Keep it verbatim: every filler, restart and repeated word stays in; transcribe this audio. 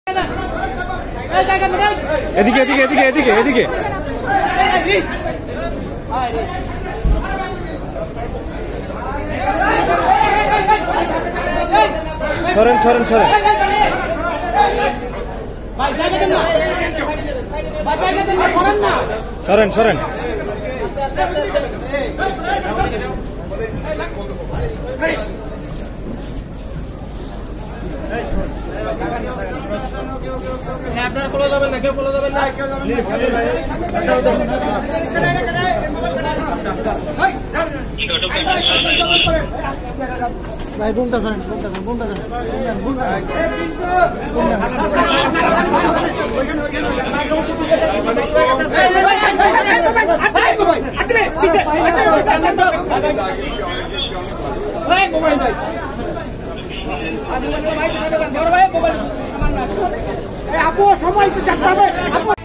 এদিকে এদিকে এদিকে এদিকে এদিকে সরেন সরেন সরেন সরেন সরেন আপনারা ফলো যাবেন না, কেউ ফলো যাবেন না। ভাই বোনটা ধরেন, বোনটা ধরেন, বোনটা ধরেন, আপু সময়